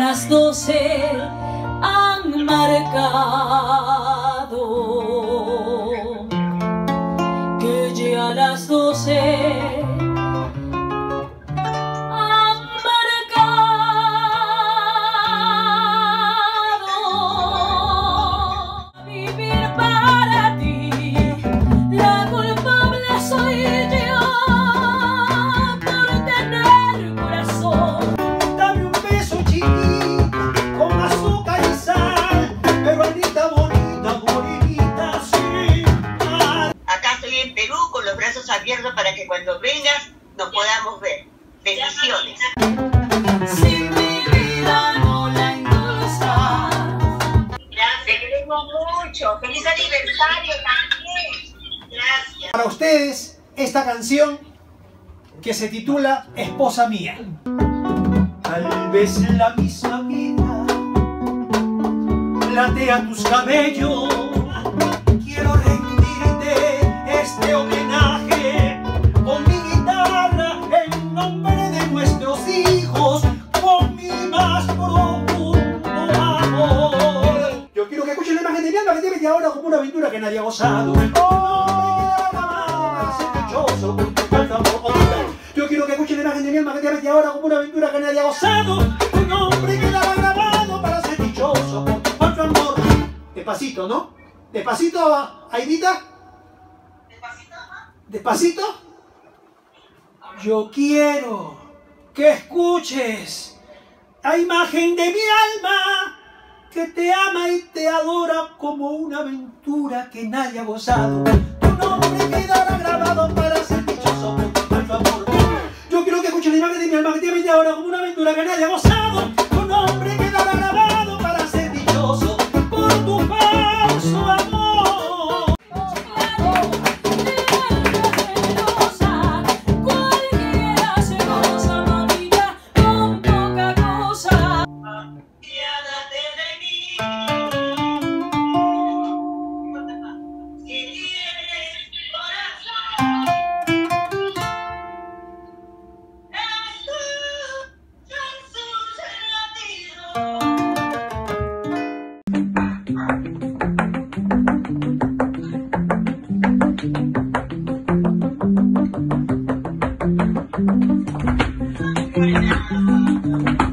las 12 han marcado, que ya las 12 abierto para que cuando vengas nos podamos ver. Bendiciones. Si mi vida no la endulza. Gracias, te queremos mucho. Feliz aniversario también. Gracias. Para ustedes, esta canción que se titula Esposa Mía. Tal vez la misma vida platea tus cabellos. Quiero rendirte este homenaje con mi guitarra en nombre de nuestros hijos, con mi más profundo amor. Yo quiero que escuchen la imagen de mi alma que te mete ahora como una aventura que nadie ha gozado. Yo quiero que escuchen la imagen de mi alma que te mete ahora como una aventura que nadie ha gozado. Un nombre quedará grabado para ser dichoso con tu amor. Despacito, ¿no? Despacito, Aidita. Despacito. Yo quiero que escuches la imagen de mi alma que te ama y te adora como una aventura que nadie ha gozado. Tu nombre quedará grabado para ser dichoso por tu amor. Yo quiero que escuches la imagen de mi alma que te ama y te adora como una aventura que nadie ha gozado. Tu nombre quedará grabado para ser dichoso por tu falso amor. Thank you.